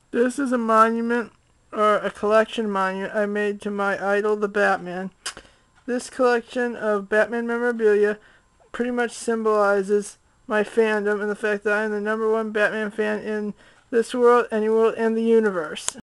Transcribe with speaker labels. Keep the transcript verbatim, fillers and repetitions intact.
Speaker 1: This is a monument, or a collection monument, I made to my idol, the Batman. This collection of Batman memorabilia pretty much symbolizes my fandom and the fact that I am the number one Batman fan in this world, any world, and the universe.